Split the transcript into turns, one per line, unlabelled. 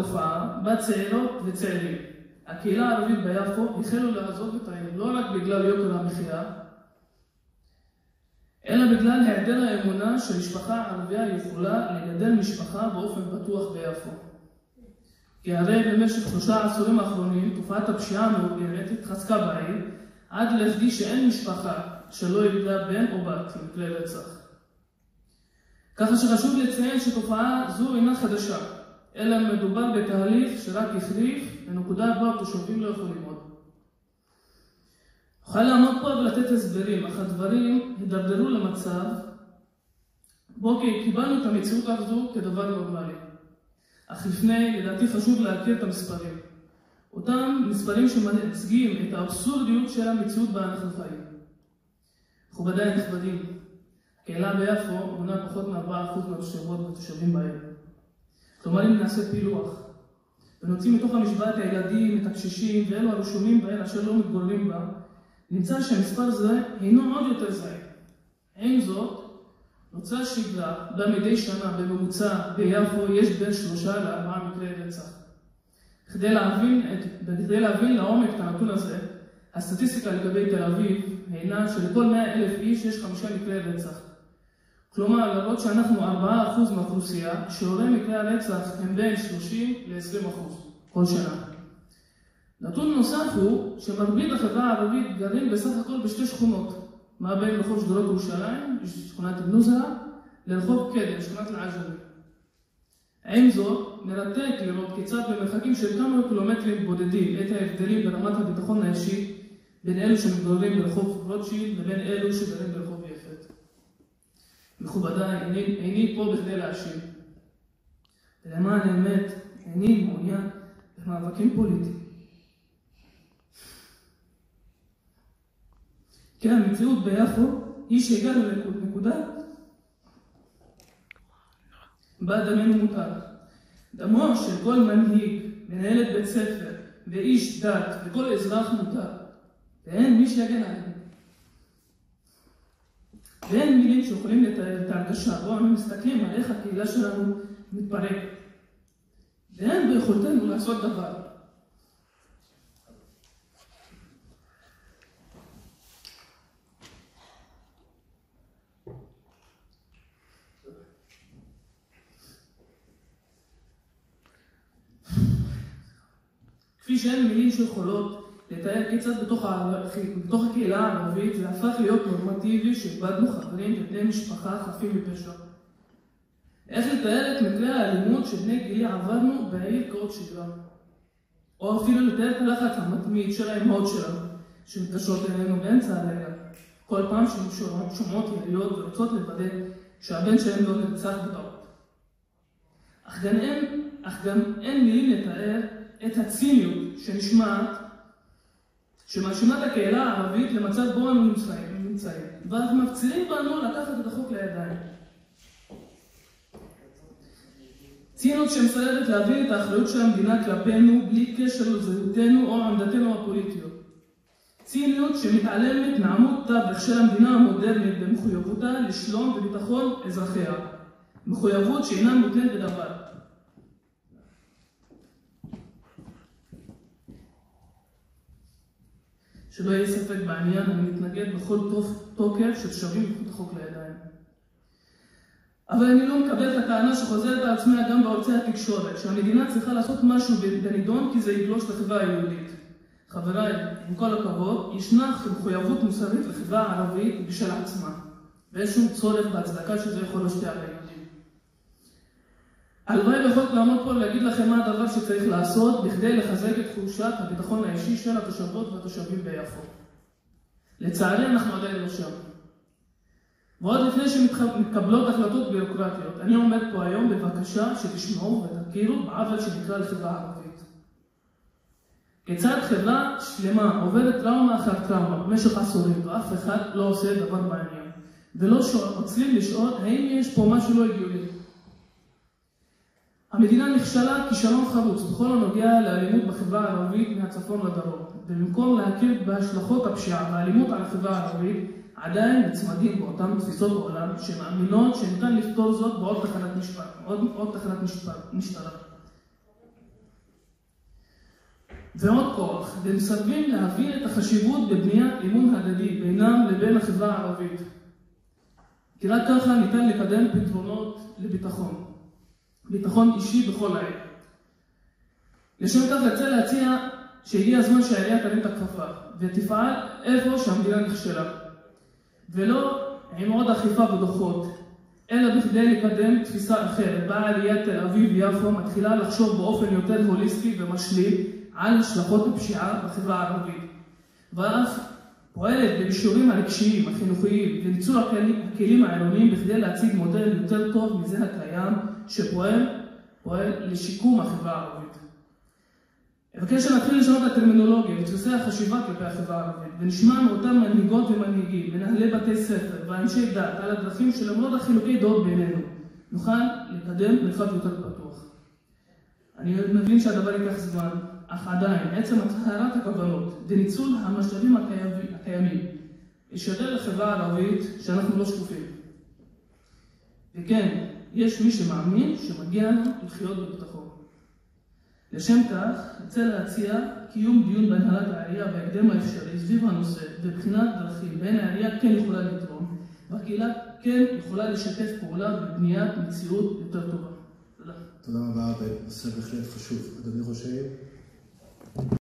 התופעה בה צעירות וצעירים, הקהילה הערבית ביפו החלו לעזוב את העיר לא רק בגלל יוקר המחיה, אלא בגלל היעדר האמונה שמשפחה ערבייה יכולה לגדל משפחה באופן בטוח ביפו. כי הרי במשך 3 עשורים האחרונים תופעת הפשיעה המאורגנת התחזקה בעיר עד לכדי שאין משפחה שלא יגדלה בן או בת למקרה רצח. ככה שחשוב לציין שתופעה זו אינה חדשה, אלא מדובר בתהליך שרק החריף לנקודה בה התושבים לא יכולים עוד. אוכל לעמוד פה ולתת הסברים, אך הדברים הידרדרו למצב בו קיבלנו את המציאות הזו כדבר נורמלי. אך לפני, לדעתי חשוב להכיר את המספרים. אותם מספרים שמייצגים את האבסורדיות של המציאות בה אנחנו חיים. מכובדיי הנכבדים, הקהילה ביפו מונה פחות מ4% מהתושבות והתושבים בעיר. כלומר, אם נעשה פילוח ונוציא מתוך המשוואה את הילדים, את הקשישים ואלו הרשומים בעיר אשר לא מתגוררים בה, נמצא שהמספר זה אינו עוד יותר זהיר. עם זאת, נוצרה שגרה בה מדי שנה בממוצע ביפו יש בין 3 ל4 מקרי רצח. כדי להבין לעומק את הנתון הזה, הסטטיסטיקה לגבי תל אביב הינה שלכל 100,000 איש יש 5 מקרי רצח. כלומר, למרות שאנחנו 4% מהאוכלוסייה, שיעורי מקרי הרצח הם בין 30 ל-20% כל שנה. נתון נוסף הוא שמרבית החברה הערבית גרים בסך הכל בשתי שכונות, מה בין רחוב שדרות ירושלים, שכונת אבן זהרה, לרחוב קדם, שכונת אל-עג'מי. עם זאת, מרתק לראות כיצד במרחקים של כמה קילומטרים בודדים את ההבדלים ברמת הביטחון האישי בין אלו שמתגוררים ברחוב רוטשילד לבין אלו שגרים ברחוב יפת. מכובדיי, איני פה בכדי להאשים. ולמען האמת, איני מעוניין במאבקים פוליטיים. כי המציאות ביפו היא שהגענו לנקודה בה דמנו מותר. דמו של כל מנהיג, מנהלת בית ספר ואיש דת וכל אזרח מותר. ואין מי שיגן עלינו. ואין מילים שיכולים לתאר את ההרגשה בו אנו מסתכלים על איך הקהילה שלנו מתפרקת. ואין ביכולתנו לעשות דבר. כפי שאין מילים שיכולות לתאר כיצד בתוך הקהילה הערבית זה הפך להיות נורמטיבי שאיבדנו חברים ובני משפחה חפים מפשע. איך לתאר את מקרי האלימות שבני גילי עברנו בעיר כאות שגרה? או אפילו לתאר את הלחץ המתמיד של האימהות שלנו שמתקשרות אלינו באמצע הלילה כל פעם שהן שומעות יריות ורוצות לוודא שהבן שלהם לא נרצח בטעות. אך גם אין מילים לתאר את הציניות שמאשימה את הקהילה הערבית למצב בו אנו נמצאים, ואז מפצירים בנו לקחת את החוק לידיים. ציניות שמסרבת להבין את האחריות של המדינה כלפינו בלי קשר לזהותנו או עמדתנו הפוליטיות. ציניות שמתעלמת מעמוד תווך של המדינה המודרנית במחויבותה לשלום וביטחון אזרחיה, מחויבות שאינה מותנית בדבר. שלא יהיה ספק בעניין, אני מתנגד בכל תוקף שתושבים יקחו את החוק לידיים. אבל אני לא מקבל את הטענה שחוזרת על עצמה גם בערוצי התקשורת, שהמדינה צריכה לעשות משהו בנידון כי זה יגלוש לחברה היהודית. חבריי, עם כל הכבוד, ישנה מחויבות מוסרית לחברה הערבית בשל עצמה, ואין שום צורך בהצדקה שזה יכול להשפיע על היהודים. הלוואי ויכולת לעמוד פה ולהגיד לכם מה הדבר שצריך לעשות בכדי לחזק את תחושת הביטחון האישי של התושבות והתושבים ביפו. לצערי אנחנו עדיין לא שם. ועוד לפני שמתקבלות החלטות ביורוקרטיות, אני עומד פה היום בבקשה שתשמעו ותכירו בעוול שנקרא לחברה הערבית. כיצד חברה שלמה עוברת טראומה אחר טראומה במשך עשורים ואף אחד לא עושה דבר בעניין, ולא עוצרים לשאול האם יש פה משהו לא הגיוני. המדינה נכשלה כישלון חרוץ בכל הנוגע לאלימות בחברה הערבית מהצפון לדרום, ובמקום להכיר בהשלכות הפשיעה והאלימות על החברה הערבית, עדיין מצמדים באותן תפיסות בעולם שמאמינות שניתן לפתור זאת בעוד תחנת משטרה. ועוד כוח, והם מסרבים להבין את החשיבות בבניית אמון הדדי בינם לבין החברה הערבית. כי רק ככה ניתן לקדם פתרונות לביטחון. ביטחון אישי בכל עת. לשם כך רצה להציע שהגיע הזמן שהעירייה תרים את הכפפה ותפעל איפה שהמדינה נכשלה. ולא עם עוד אכיפה ודוחות, אלא בכדי לקדם תפיסה אחרת, בה עיריית תל אביב-יפו מתחילה לחשוב באופן יותר הוליסטי ומשלים על השלכות הפשיעה בחברה הערבית. ואף פועלת במישורים הרגשיים, החינוכיים וניצול הכלים העירוניים בכדי להציג מודל יותר טוב מזה הקיים שפועל לשיקום החברה הערבית. אבקש שנתחיל לשנות את הטרמינולוגיה ותפיסי החשיבה כלפי החברה הערבית ונשמע מאותם מנהיגות ומנהיגים, מנהלי בתי ספר ואנשי דת על הדרכים שלמרות החילוקי דעות בינינו נוכל לקדם מרחב יותר פתוח. אני מבין שהדבר ייקח זמן, אך עדיין עצם הצהרת הכוונות וניצול המשאבים הקיימים ישדר לחברה הערבית שאנחנו לא שקופים. וכן, יש מי שמאמין שמגיע לנו לחיות בביטחון. לשם כך, רוצה להציע קיום דיון בהנהלת העירייה בהקדם האפשרי סביב הנושא ובחינת דרכים בין העירייה כן יכולה לתרום והקהילה כן יכולה לשתף פעולה בבניית מציאות יותר טובה. תודה.
תודה רבה, נושא בהחלט חשוב. אדוני ראש העיר?